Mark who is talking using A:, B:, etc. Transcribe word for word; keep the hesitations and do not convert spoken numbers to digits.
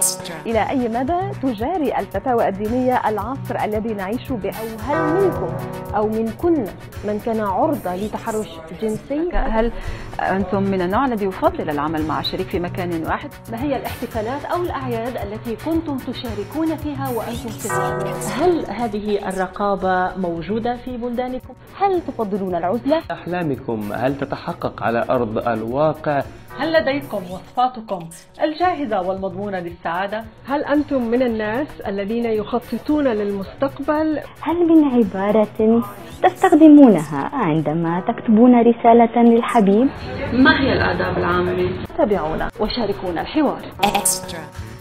A: إلى أي مدى تجاري الفتاوى الدينية العصر الذي نعيش به؟ أو هل منكم أو منكن من كان عرضة لتحرش جنسي؟
B: هل أنتم من النوع الذي يفضل العمل مع شريك في مكان واحد؟
C: ما هي الاحتفالات أو الأعياد التي كنتم تشاركون فيها وأنتم سجناء؟ هل هذه الرقابة موجودة في بلدانكم؟
A: هل تفضلون العزلة؟
D: أحلامكم هل تتحقق على أرض الواقع؟
E: هل لديكم وصفاتكم الجاهزة والمضمونة للسعادة؟
F: هل أنتم من الناس الذين يخططون للمستقبل؟
G: هل من عبارة تستخدمونها عندما تكتبون رسالة للحبيب؟
E: ما هي الآداب العامة؟
C: تابعونا وشاركونا الحوار.
H: Extra.